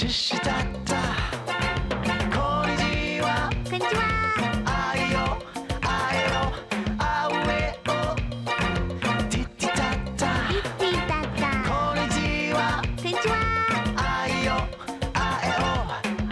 湿湿哒哒。こんにちは。 こんにちは。 あいよあいよあうえお。ティティタタ。 ティタタ。 こんにちは。 こんにちは。 あいよあえお。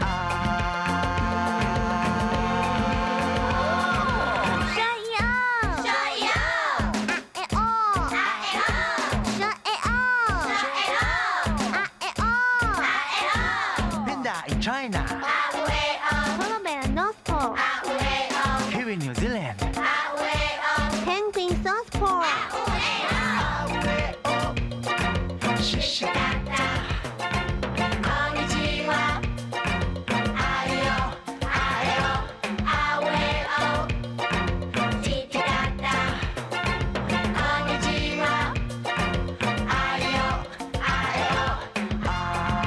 说一哦。说一哦。啊哎哦。啊哎哦。说哎哦。说哎哦。啊哎哦。啊哎哦。 Panda in China. Polar bear North Pole. Here in New Zealand. Penguin South Pole. あうえお。湿湿哒哒。こんにちは。あいよあえお。あうえお。ティティタタ。こんにちは。あいよあえお。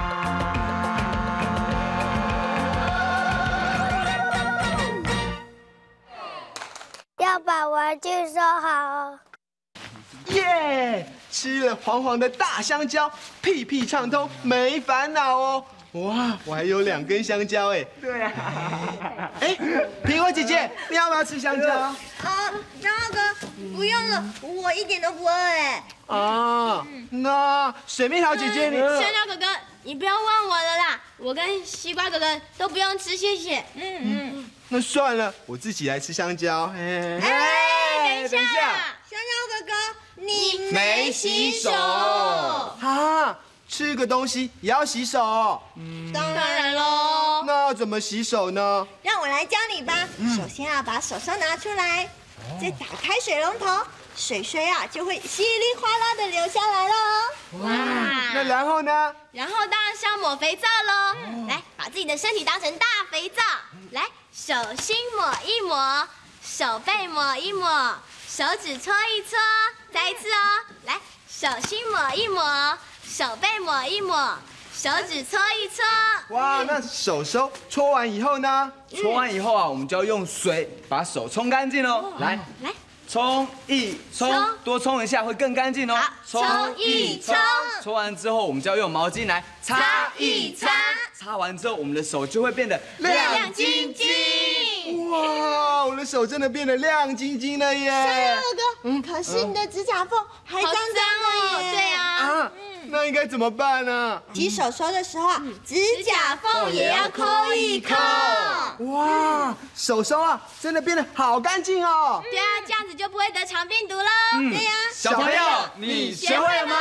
要把玩具收好哦。 耶！吃了黄黄的大香蕉，屁屁畅通，没烦恼哦。哇，我还有2根香蕉哎。对啊。哎，苹果姐姐，你要不要吃香蕉？ 啊，张浩哥，不用了，我一点都不饿哎。 啊，那水蜜桃姐姐你？ 香蕉哥哥，你不要忘我了啦！我跟西瓜哥哥都不用吃，谢谢。 那算了，我自己来吃香蕉。哎， 等一下， 香蕉哥哥，你没洗手啊？吃个东西也要洗手？ 当当然喽。 那要怎么洗手呢？ 让我来教你吧。首先要把手手拿出来，再打开水龙头，水就会稀里哗啦的流下来了。 哇！ 那然后呢？ 然后当然是要抹肥皂喽。来，把自己的身体当成大肥皂。来，手心抹一抹，手背抹一抹，手指搓一搓，再一次哦。来，手心抹一抹，手背抹一抹，手指搓一搓。 哇，那手搓完以后呢？ 搓完以后啊，我们就要用水把手冲干净哦。来，冲一冲，多冲一下会更干净哦。 冲一冲， 搓完之后，我们就要用毛巾来擦一擦。擦完之后，我们的手就会变得亮晶晶。 哇，我的手真的变得亮晶晶了耶！ 哥哥，可是你的指甲缝还脏好脏脏哦， 的耶。 对啊。 啊，那应该怎么办呢？ 洗手手的时候啊，指甲缝也要抠一抠。 哇，手啊，真的变得好干净哦！ 对啊，这样子就不会得肠病毒喽。 对呀。 小朋友，你学会了吗？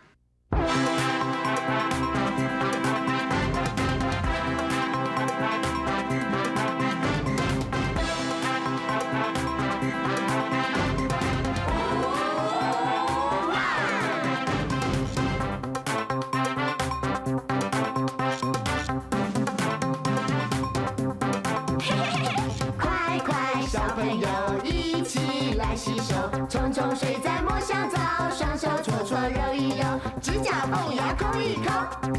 快快，小朋友一起来洗手，冲冲水再抹香皂，双手搓搓揉一揉，指甲缝也要抠一抠。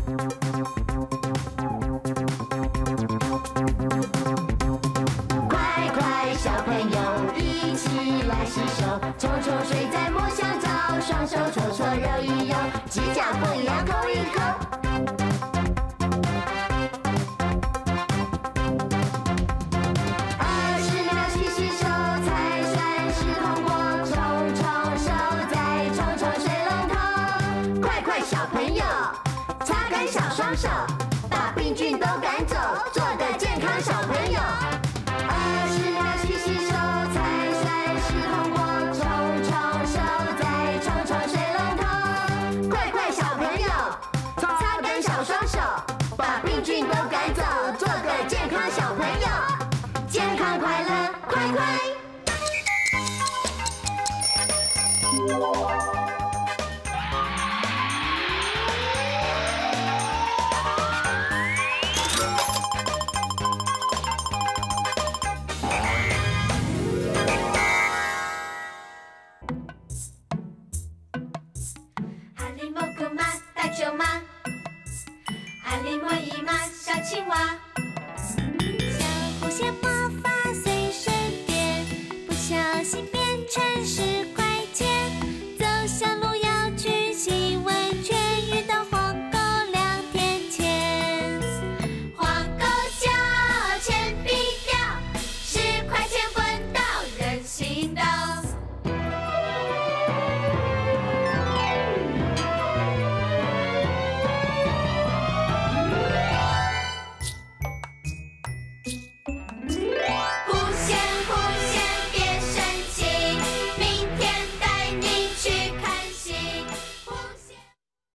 快快，小朋友一起来洗手，冲冲水再抹香皂，双手搓搓揉一揉，指甲缝也要抠一抠。20秒洗洗手，才算是通过。冲冲手，再冲冲水龙头。快快，小朋友，擦干小双手，把病菌都赶走，做个健康小朋友。20秒洗洗手，才算是通过。冲冲手，再冲冲水龙头。快快，小朋友，擦干小双手，把病菌都赶走，做个健康小朋友。健康快乐，快快！ 阿里莫姑妈大舅妈，阿里莫姨妈小青蛙，小狐仙。